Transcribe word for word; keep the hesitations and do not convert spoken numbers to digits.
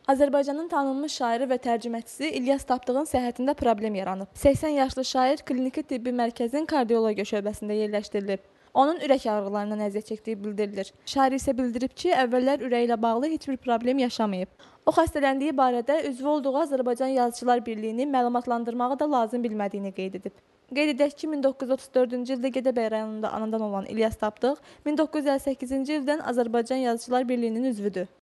Azərbaycanın tanınmış şairi və tərcüməçisi İlyas Tapdığın səhhətində problem yaranıb. səksən yaşlı şair kliniki tibbi mərkəzin kardiologiya şöbəsində yerləşdirilib. Onun ürək ağrılarından əziyyət çəkdiyi bildirilir. Şair isə bildirib ki, əvvəllər ürəyi ilə bağlı heç bir problem yaşamayıb. O xəstələndiyi barədə üzvü olduğu Azərbaycan Yazıçılar Birliyini məlumatlandırmağı da lazım bilmədiyini qeyd edib. Qeyd edək ki, min doqquz yüz otuz dördüncü ildə Gədəbəy rayonunda anadan olan İlyas Tapdıq min doqquz yüz əlli səkkizinci ildən Azərbaycan Yazıçılar Birliyinin üzvüdür.